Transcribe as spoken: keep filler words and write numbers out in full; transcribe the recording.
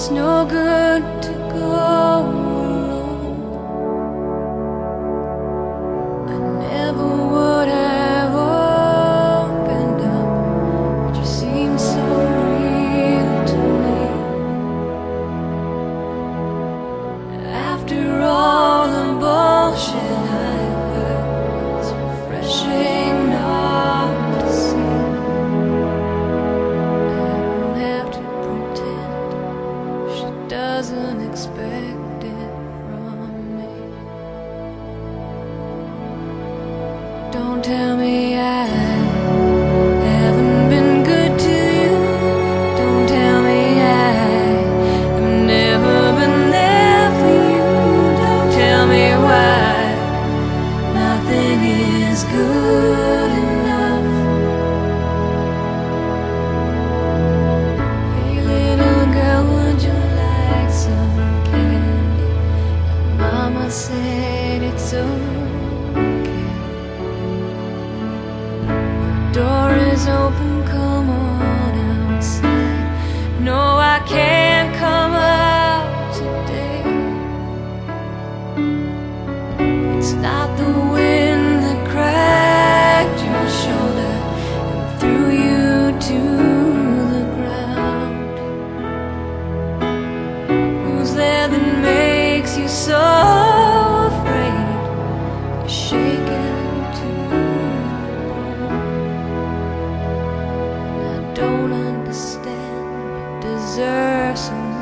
It's no good to go alone. I never would have opened up, but you seem so real to me. After all the bullshit I heard, it's refreshing not to see. I don't have to pretend, she doesn't expect it from me. Don't tell me I haven't been good to you. Don't tell me I have never been there for you. Don't tell me why nothing is good enough. Hey little girl, would you like some candy? Mama said it's okay. Door is open, come on outside. No, I can't come out today. It's not the wind that cracked your shoulder and threw you to the ground. Who's there that makes you so afraid? You're shaken to the bone. And I don't understand, you deserve some